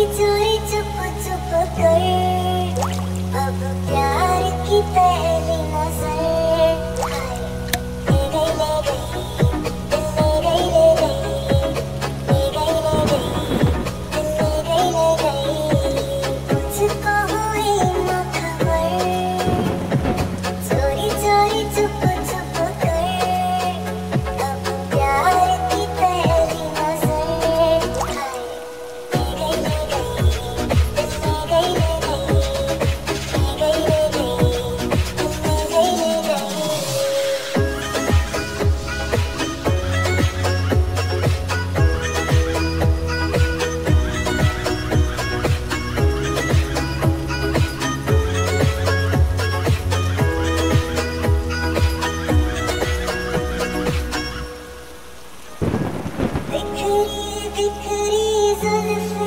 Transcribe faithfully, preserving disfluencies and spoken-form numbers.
चोरी चुप चुप कर, अब प्यार की पहली नजर। हाय ले गई ले गई दिल, ले गई ले गई, ले गई ले गई दिल, ले गई ले गई। मुझको हुई न खबर, चोरी चोरी चुप चुप कर, अब प्यार की पहली नजर। हाय ले गई ले गई दिल, ले गई ले गई, ले गई ले गई दिल, ले गई ले गई। बिखरी बिखरी जुल्फ़ें